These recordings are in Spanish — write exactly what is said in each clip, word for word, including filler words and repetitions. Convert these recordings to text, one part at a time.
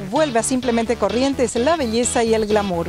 Vuelve a Simplemente Corrientes la belleza y el glamour.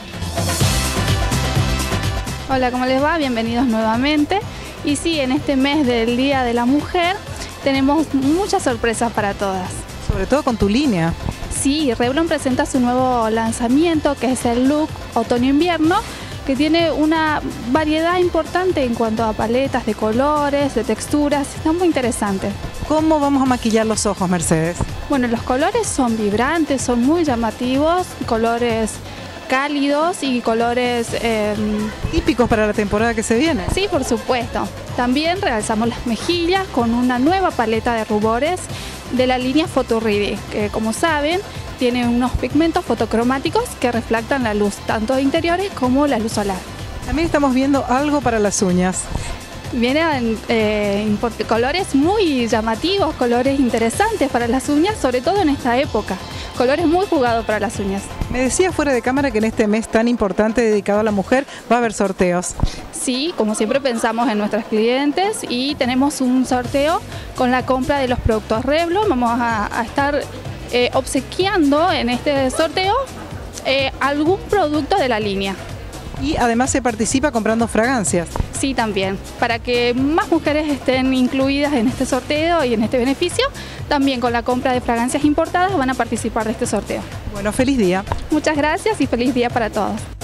Hola, ¿cómo les va? Bienvenidos nuevamente. Y sí, en este mes del Día de la Mujer tenemos muchas sorpresas para todas. Sobre todo con tu línea. Sí, Revlon presenta su nuevo lanzamiento, que es el look otoño-invierno, que tiene una variedad importante en cuanto a paletas de colores, de texturas. Está muy interesante. ¿Cómo vamos a maquillar los ojos, Mercedes? Bueno, los colores son vibrantes, son muy llamativos, colores cálidos y colores... Eh, típicos para la temporada que se viene. Sí, por supuesto. También realzamos las mejillas con una nueva paleta de rubores de la línea Photo Ready, que como saben tiene unos pigmentos fotocromáticos que reflectan la luz tanto de interiores como la luz solar. También estamos viendo algo para las uñas. Vienen eh, colores muy llamativos, colores interesantes para las uñas, sobre todo en esta época. Colores muy jugados para las uñas. Me decía fuera de cámara que en este mes tan importante dedicado a la mujer va a haber sorteos. Sí, como siempre pensamos en nuestras clientes y tenemos un sorteo con la compra de los productos Revlon. Vamos a, a estar eh, obsequiando en este sorteo eh, algún producto de la línea. Y además se participa comprando fragancias. Sí, también. Para que más mujeres estén incluidas en este sorteo y en este beneficio, también con la compra de fragancias importadas van a participar de este sorteo. Bueno, feliz día. Muchas gracias y feliz día para todos.